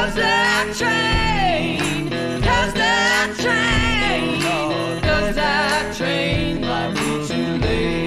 'cause that train, 'cause that train, does that train might be too late.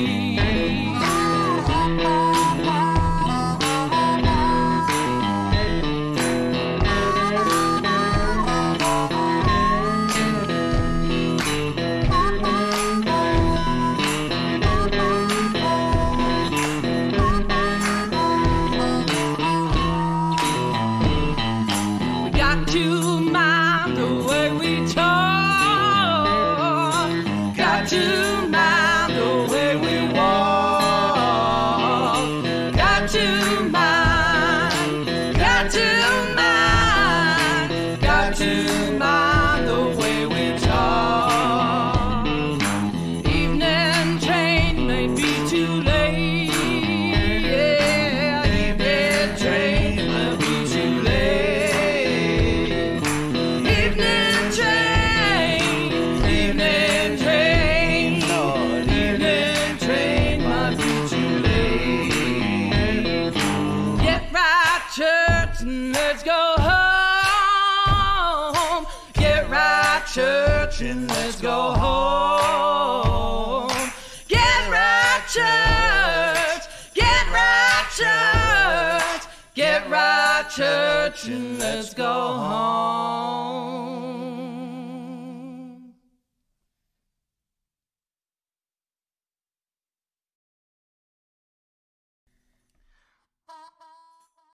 Church and let's go home. Get right, church. Get right, church. Get right, church, and let's go home.